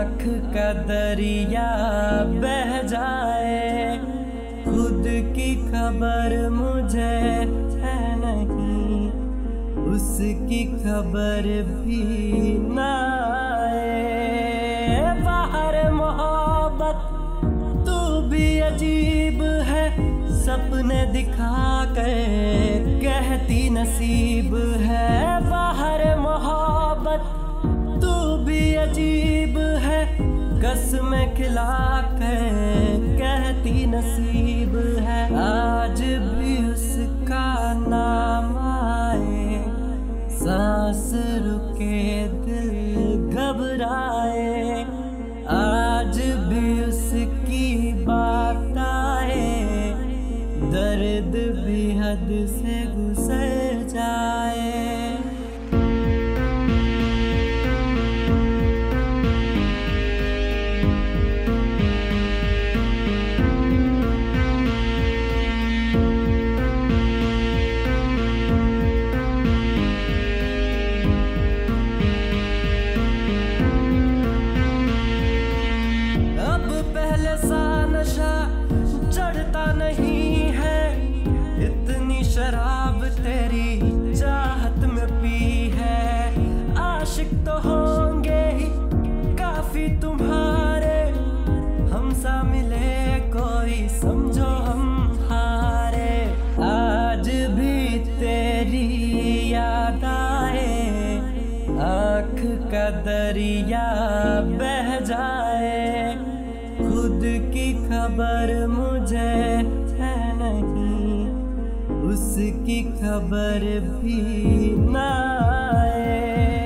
आँख का दरिया बह जाए, खुद की खबर मुझे है नहीं, उसकी खबर भी ना आए। बाहर मोहब्बत तू भी अजीब है, सपने दिखा कर कहती नसीब है। बाहर मोहब्बत तू भी अजीब है, कसमें खिला कर कहती नसीब है। आज भी उसका नाम आए, सांस रुके दिल घबराए। आज भी उसकी बात आए, दर्द भी हद से गुजर जाए। अब पहले सा नशा चढ़ता नहीं है, इतनी शराब तेरी चाहत में पी है। आशिक तो होंगे ही काफी तुम्हारे, हमसा मिले कोई समझो हम हारे। आज भी तेरी याद आए, आँख का दरिया बह जाए, खुद की खबर मुझे है नहीं, उसकी खबर भी ना आए।